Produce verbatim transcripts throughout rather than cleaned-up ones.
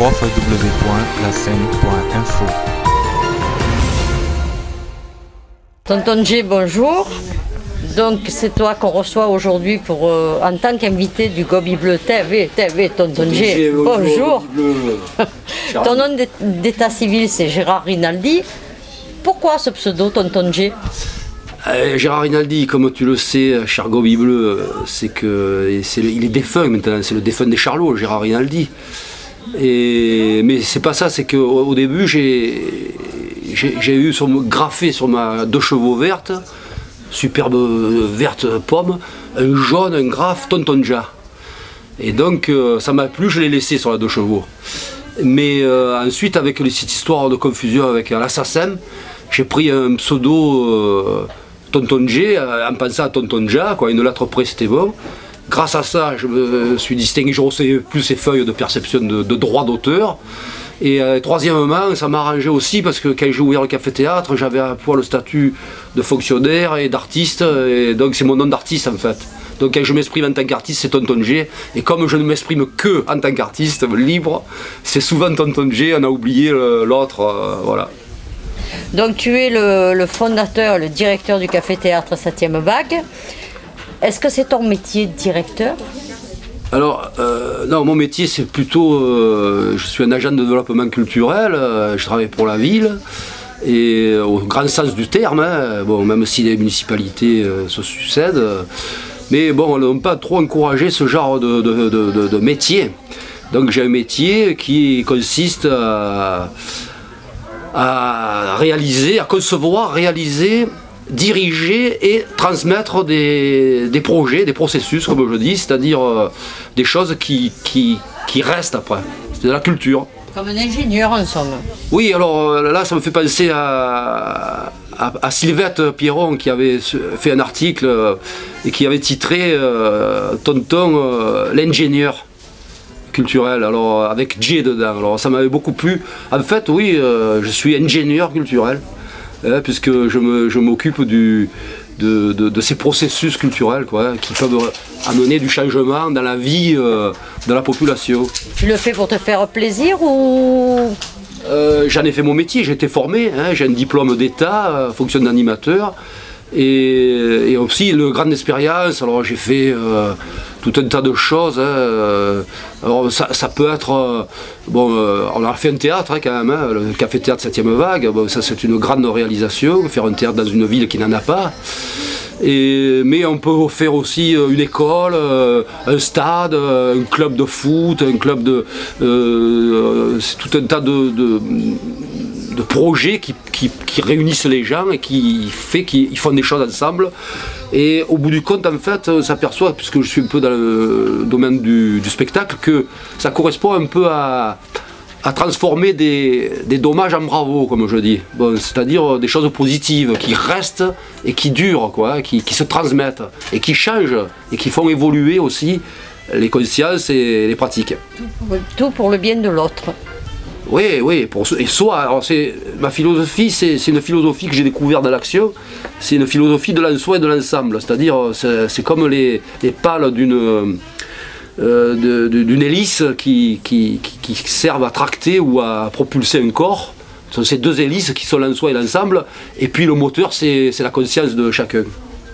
w w w point la seine point info. Tonton J, bonjour. Donc c'est toi qu'on reçoit aujourd'hui pour euh, en tant qu'invité du Gobi Bleu T V, T V Tonton J. Bonjour. Ton nom d'état civil c'est Gérard Rinaldi. Pourquoi ce pseudo Tonton J? Euh, Gérard Rinaldi, comme tu le sais, cher Gobi Bleu, c'est que c'est il est défunt maintenant, c'est le défunt des Charlots, Gérard Rinaldi. Et, mais c'est pas ça, c'est qu'au au début j'ai j'ai eu sur, graffé sur ma deux chevaux vertes, superbe verte pomme, un jaune, un graphe Tonton J. Et donc euh, ça m'a plu, je l'ai laissé sur la deux chevaux. Mais euh, ensuite, avec cette histoire de confusion avec l'assassin, j'ai pris un pseudo euh, Tonton J, en pensant à Tonton J, quoi, une lettre près c'était bon. Grâce à ça, je me suis distingué, je recevais plus ces feuilles de perception de, de droit d'auteur. Et euh, troisièmement, ça m'a arrangé aussi parce que quand j'ai ouvert le café-théâtre, j'avais à poids le statut de fonctionnaire et d'artiste, et donc c'est mon nom d'artiste en fait. Donc quand je m'exprime en tant qu'artiste, c'est Tonton J. Et comme je ne m'exprime que en tant qu'artiste libre, c'est souvent Tonton J, on a oublié l'autre, euh, voilà. Donc tu es le, le fondateur, le directeur du café-théâtre septième Vague. Est-ce que c'est ton métier de directeur? Alors, euh, non, mon métier c'est plutôt, euh, je suis un agent de développement culturel, euh, je travaille pour la ville, et au grand sens du terme, hein, bon, même si les municipalités euh, se succèdent, euh, mais bon, on n'a pas trop encouragé ce genre de, de, de, de, de métier. Donc j'ai un métier qui consiste à, à réaliser, à concevoir, réaliser, diriger et transmettre des, des projets, des processus, comme je dis, c'est-à-dire euh, des choses qui, qui, qui restent après. C'est de la culture. Comme un ingénieur en somme. Oui, alors là, ça me fait penser à, à, à Sylvette Pierron qui avait fait un article euh, et qui avait titré euh, Tonton euh, l'ingénieur culturel, alors avec J dedans. Alors ça m'avait beaucoup plu. En fait, oui, euh, je suis ingénieur culturel. Hein, puisque je m'occupe de, de, de ces processus culturels quoi, qui peuvent amener du changement dans la vie euh, de la population. Tu le fais pour te faire plaisir ou euh, J'en ai fait mon métier, j'ai été formé, hein, j'ai un diplôme d'État, euh, fonction d'animateur, et, et aussi une grande expérience. Alors j'ai fait euh, tout un tas de choses. Hein. Alors ça, ça peut être, euh, bon, euh, on a fait un théâtre hein, quand même, hein, le café-théâtre septième Vague. Bon, ça c'est une grande réalisation, faire un théâtre dans une ville qui n'en a pas. Et, mais on peut faire aussi une école, euh, un stade, un club de foot, un club de, euh, c'est tout un tas de, de de projets qui, qui, qui réunissent les gens et qui fait qu'ils font des choses ensemble. Et au bout du compte, en fait, on s'aperçoit, puisque je suis un peu dans le domaine du, du spectacle, que ça correspond un peu à, à transformer des, des dommages en bravo, comme je dis. Bon, c'est-à-dire des choses positives qui restent et qui durent, quoi, qui, qui se transmettent et qui changent et qui font évoluer aussi les consciences et les pratiques. Tout pour, tout pour le bien de l'autre. Oui, oui, pour, et soit, alors c'est, ma philosophie, c'est une philosophie que j'ai découverte dans l'action, c'est une philosophie de l'en-soi et de l'ensemble, c'est-à-dire c'est comme les, les pales d'une euh, d'une hélice qui, qui, qui, qui servent à tracter ou à propulser un corps. Ce sont ces deux hélices qui sont l'en-soi et l'ensemble, et puis le moteur c'est la conscience de chacun.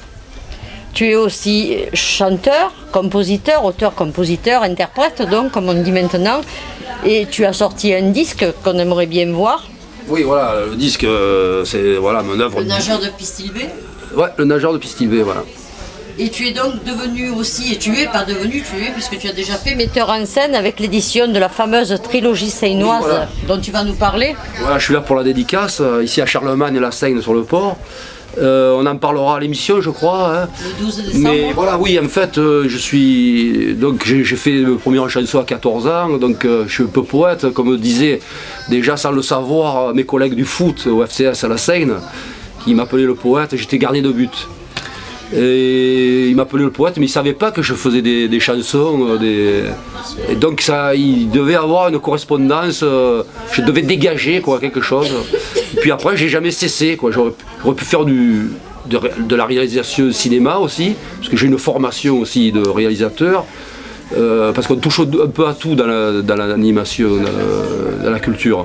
Tu es aussi chanteur, compositeur, auteur-compositeur, interprète, donc, comme on dit maintenant. Et tu as sorti un disque qu'on aimerait bien voir. Oui, voilà, le disque, euh, c'est voilà, mon œuvre. Le nageur de Pistilvé. Ouais, le nageur de Pistilvé, voilà. Et tu es donc devenu aussi, et tu es pas devenu, tu es, puisque tu as déjà fait metteur en scène avec l'édition de la fameuse trilogie seinoise, oui, voilà, dont tu vas nous parler. Voilà, je suis là pour la dédicace, ici à Charlemagne et la Seine sur le port. Euh, on en parlera à l'émission, je crois. Hein. Le douze décembre. Mais voilà, oui, en fait, euh, je suis. Donc, j'ai fait le premier chanson à quatorze ans, donc euh, je suis un peu poète, comme disait déjà sans le savoir mes collègues du foot au F C S à la Seine, qui m'appelaient le poète, j'étais gardien de but. Et il m'appelait le poète, mais il ne savait pas que je faisais des, des chansons. Des... Et donc ça, il devait avoir une correspondance, euh, je devais dégager quoi, quelque chose. Et puis après, j'ai jamais cessé. J'aurais pu faire du, de, de la réalisation cinéma aussi, parce que j'ai une formation aussi de réalisateur. euh, parce qu'on touche un peu à tout dans l'animation, dans, dans, dans la culture.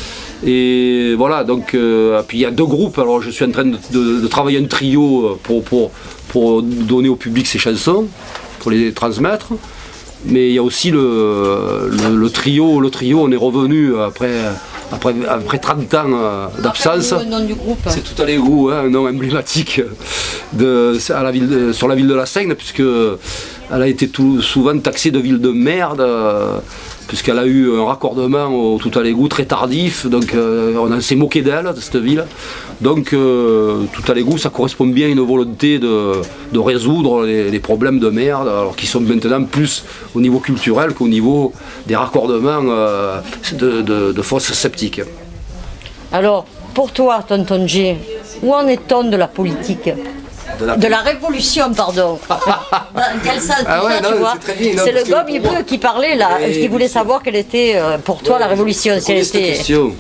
Et voilà, donc euh, puis il y a deux groupes, alors je suis en train de, de, de travailler un trio pour, pour, pour donner au public ces chansons, pour les transmettre. Mais il y a aussi le, le, le trio, le trio, on est revenu après, après, après trente ans d'absence. C'est Tout à l'égout, hein, un nom emblématique de, à la ville de, sur la ville de la Seigne, puisqu'elle a été tout, souvent taxée de ville de merde, puisqu'elle a eu un raccordement au Tout à l'égout très tardif, donc euh, on s'est moqué d'elle, de cette ville. Donc euh, Tout à l'égout, ça correspond bien à une volonté de, de résoudre les, les problèmes de merde, alors qui sont maintenant plus au niveau culturel qu'au niveau des raccordements euh, de, de, de fosses septiques. Alors, pour toi, tonton G, où en est-on de la politique ? De la... de la révolution, pardon. Dans quel sens, ah ouais, ça, tu vois ? C'est le gobe bleu qui parlait là, et... qui voulait savoir quelle était euh, pour toi ouais, la révolution. Si elle était...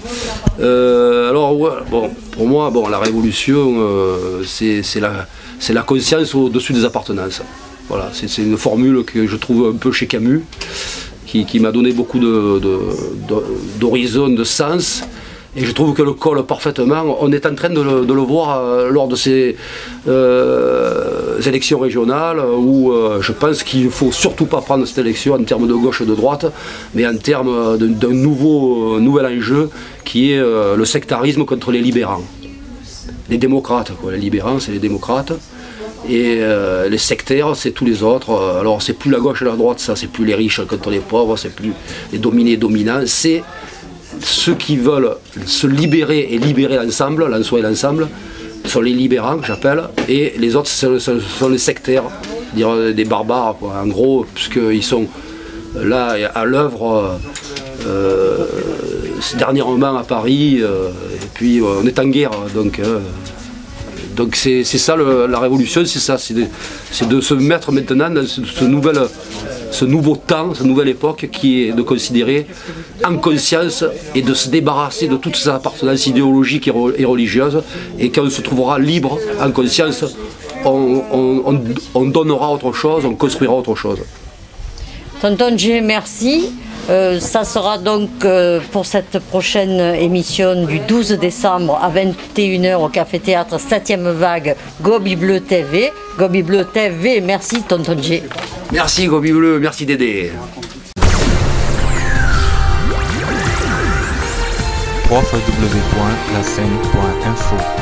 euh, alors, ouais, bon, pour moi, bon, la révolution, euh, c'est la, la conscience au-dessus des appartenances. Voilà, c'est une formule que je trouve un peu chez Camus, qui, qui m'a donné beaucoup d'horizons, de, de, de, de sens. Et je trouve que le colle parfaitement. On est en train de le, de le voir euh, lors de ces euh, élections régionales où euh, je pense qu'il ne faut surtout pas prendre cette élection en termes de gauche et de droite, mais en termes d'un nouveau, euh, nouvel enjeu qui est euh, le sectarisme contre les libérants. Les démocrates, quoi. Les libérants, c'est les démocrates. Et euh, les sectaires, c'est tous les autres. Alors, c'est plus la gauche et la droite, ça, c'est plus les riches contre les pauvres, c'est plus les dominés et dominants. C'est ceux qui veulent se libérer et libérer l'ensemble, l'en soi et l'ensemble, sont les libérants que j'appelle, et les autres ce sont les sectaires, dire des barbares, quoi, en gros, puisqu'ils sont là à l'œuvre euh, dernièrement à Paris, euh, et puis euh, on est en guerre, donc euh, donc c'est ça le, la révolution, c'est ça, c'est de, de se mettre maintenant dans ce, ce nouvel ce nouveau temps, cette nouvelle époque qui est de considérer en conscience et de se débarrasser de toutes ces appartenances idéologiques et religieuses, et quand on se trouvera libre, en conscience, on, on, on, on donnera autre chose, on construira autre chose. Tonton G, merci. Euh, ça sera donc euh, pour cette prochaine émission du douze décembre à vingt et une heures au Café Théâtre septième Vague, Gobi Bleu T V. Gobi Bleu T V, merci tonton G. Merci Gobi Bleu, merci Dédé. w w w point la scène point info